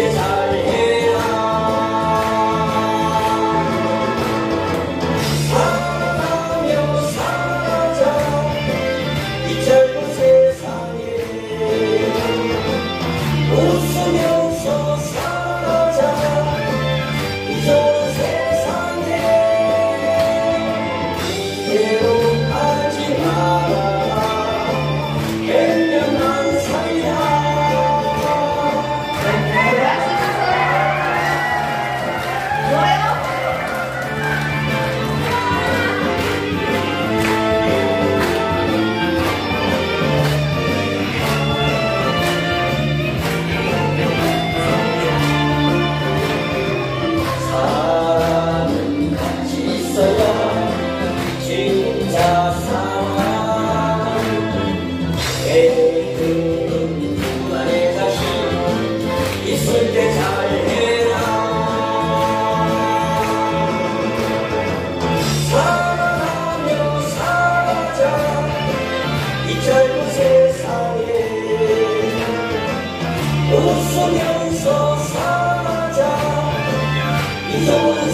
때 잘해라. 사랑하며 살아자 이 짧은 세상에. 웃으면서 살아자 이 좋은 세상에. 괴로워하지 마라. 현명한 삶이야. 사랑은 같이 있어야 진짜 사랑. 애들은 불안의 자식 있을 때 잘해라. 사랑하며 살아자 이 짧은 세상에. 웃으면서 살아자 이 좋은